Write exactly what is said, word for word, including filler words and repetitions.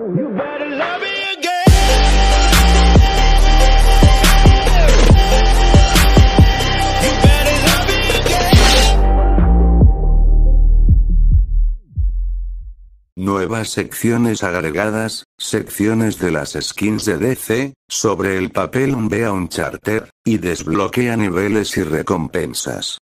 You better love me again. You better love me again. Nuevas secciones agregadas, secciones de las skins de D C, sobre el papel vea Uncharted, y desbloquea niveles y recompensas.